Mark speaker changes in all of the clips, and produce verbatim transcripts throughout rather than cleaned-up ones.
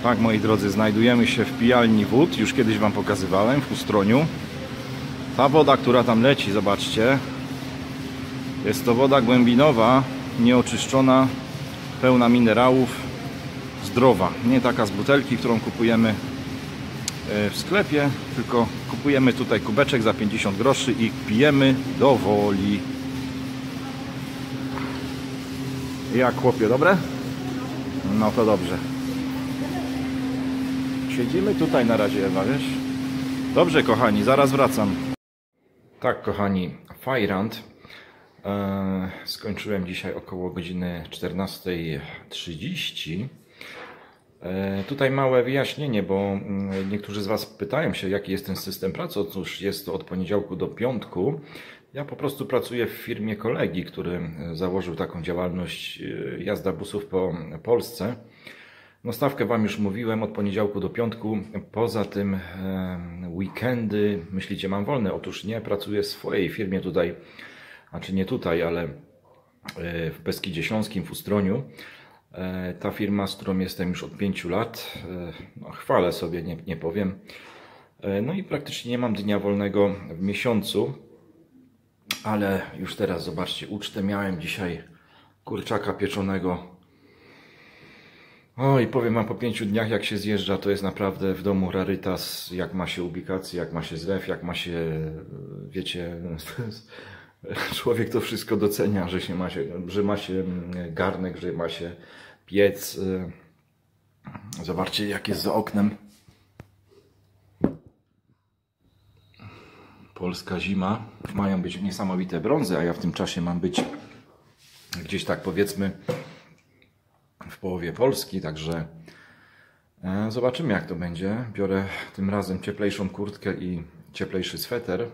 Speaker 1: Tak, moi drodzy, znajdujemy się w pijalni wód. Już kiedyś Wam pokazywałem w Ustroniu. Ta woda, która tam leci, zobaczcie, jest to woda głębinowa, nieoczyszczona, pełna minerałów, zdrowa. Nie taka z butelki, którą kupujemy w sklepie, tylko kupujemy tutaj kubeczek za pięćdziesiąt groszy i pijemy do woli. Jak, chłopie, dobre? No to dobrze. Siedzimy tutaj na razie, Ewa, wiesz? Dobrze, kochani, zaraz wracam. Tak, kochani, Fajrant. Eee, skończyłem dzisiaj około godziny czternastej trzydzieści. Eee, tutaj małe wyjaśnienie, bo niektórzy z Was pytają się, jaki jest ten system pracy. Otóż jest to od poniedziałku do piątku. Ja po prostu pracuję w firmie kolegi, który założył taką działalność jazda busów po Polsce. No, stawkę Wam już mówiłem, od poniedziałku do piątku. Poza tym e, weekendy, myślicie, mam wolne? Otóż nie, pracuję w swojej firmie tutaj, znaczy nie tutaj, ale e, w Beskidzie Śląskim, w Ustroniu. E, ta firma, z którą jestem już od pięciu lat, e, no, chwalę sobie, nie, nie powiem. E, no i praktycznie nie mam dnia wolnego w miesiącu, ale już teraz zobaczcie, ucztę miałem dzisiaj kurczaka pieczonego. O, i powiem Wam, po pięciu dniach jak się zjeżdża, to jest naprawdę w domu rarytas, jak ma się ubikację, jak ma się zlew, jak ma się, wiecie, człowiek to wszystko docenia, że, się ma, się, że ma się garnek, że ma się piec. Zobaczcie, jak jest za oknem. Polska zima. Mają być niesamowite brązy, a ja w tym czasie mam być gdzieś tak, powiedzmy, w połowie Polski, także zobaczymy, jak to będzie. Biorę tym razem cieplejszą kurtkę i cieplejszy sweter.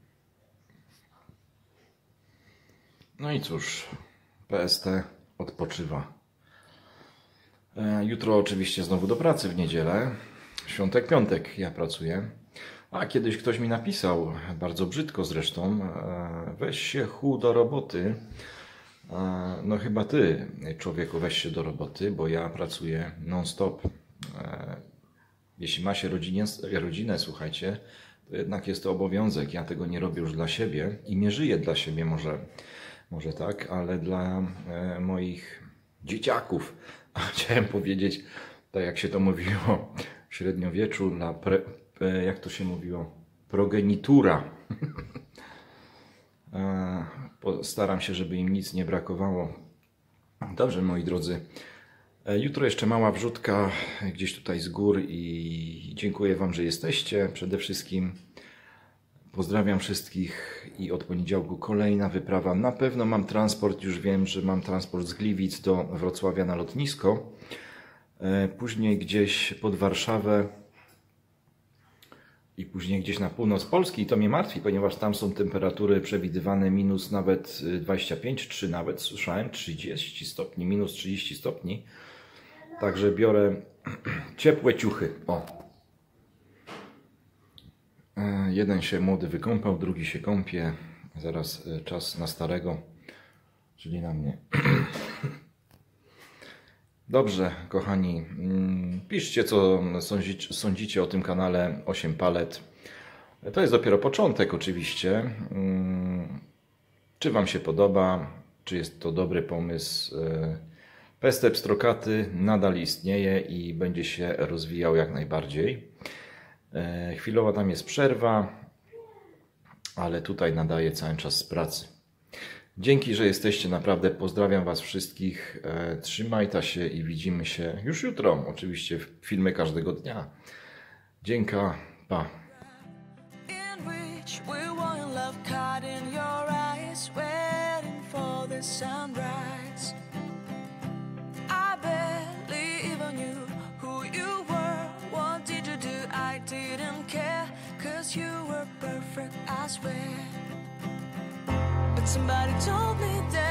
Speaker 1: No i cóż, P S T odpoczywa. Jutro oczywiście znowu do pracy w niedzielę. Świątek, piątek ja pracuję. A kiedyś ktoś mi napisał, bardzo brzydko zresztą, weź się chu do roboty. No chyba Ty, człowieku, weź się do roboty, bo ja pracuję non-stop. Jeśli ma się rodzinę, rodzinę, słuchajcie, to jednak jest to obowiązek. Ja tego nie robię już dla siebie i nie żyję dla siebie, może, może tak, ale dla moich dzieciaków. A chciałem powiedzieć, tak jak się to mówiło w średniowieczu, dla pre, jak to się mówiło, progenitura. Staram się, żeby im nic nie brakowało. Dobrze, moi drodzy. Jutro jeszcze mała wrzutka gdzieś tutaj z gór i dziękuję Wam, że jesteście. Przede wszystkim pozdrawiam wszystkich i od poniedziałku kolejna wyprawa. Na pewno mam transport, już wiem, że mam transport z Gliwic do Wrocławia na lotnisko. Później gdzieś pod Warszawę i później gdzieś na północ Polski. I to mnie martwi, ponieważ tam są temperatury przewidywane minus nawet dwadzieścia pięć, trzy nawet, słyszałem, trzydzieści stopni, minus trzydzieści stopni. Także biorę ciepłe ciuchy. O. Jeden się młody wykąpał, drugi się kąpie. Zaraz czas na starego, czyli na mnie. Dobrze, kochani, piszcie, co sądzicie o tym kanale osiem palet. To jest dopiero początek oczywiście. Czy Wam się podoba? Czy jest to dobry pomysł? Pestep strokaty nadal istnieje i będzie się rozwijał jak najbardziej. Chwilowo tam jest przerwa, ale tutaj nadaję cały czas z pracy. Dzięki, że jesteście, naprawdę pozdrawiam Was wszystkich, trzymajcie się i widzimy się już jutro, oczywiście w filmie każdego dnia. Dzięka, pa. But somebody told me that